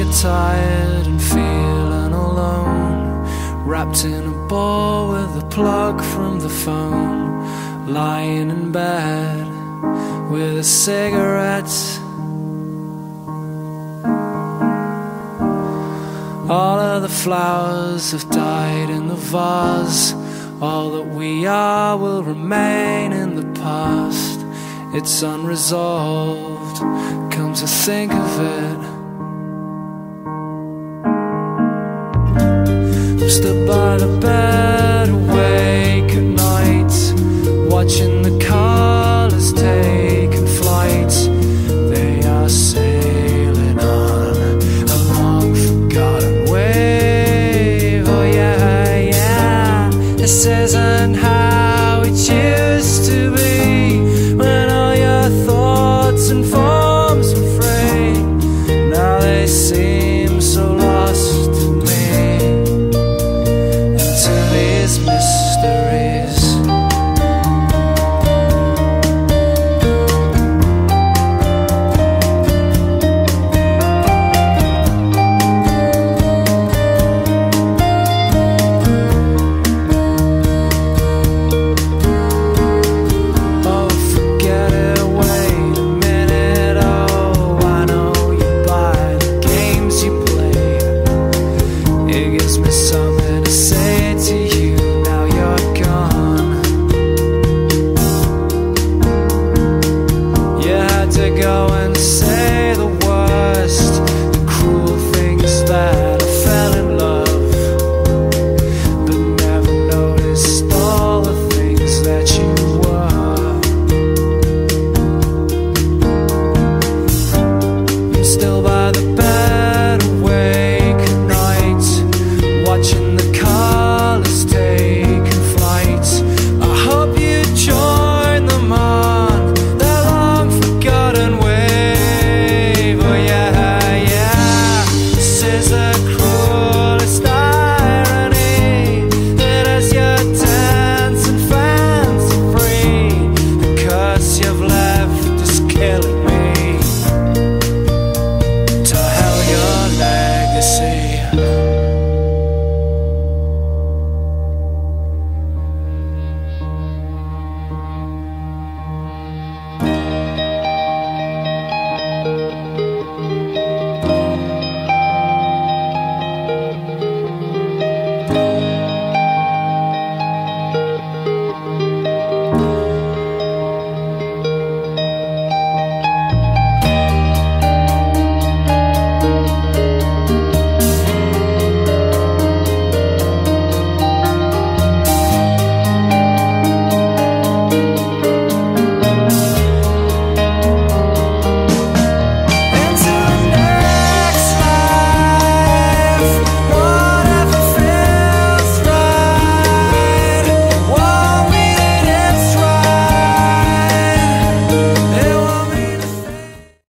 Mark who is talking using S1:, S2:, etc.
S1: you're tired and feeling alone, wrapped in a ball with a plug from the phone, lying in bed with a cigarette. All of the flowers have died in the vase. All that we are will remain in the past. It's unresolved, come to think of it. I'm stood by the bed, awake at night, watching the colours taking flight. They are sailing on a long forgotten wave. Oh yeah, yeah. This isn't how it used to be, when all your thoughts and forms were free. Now they seem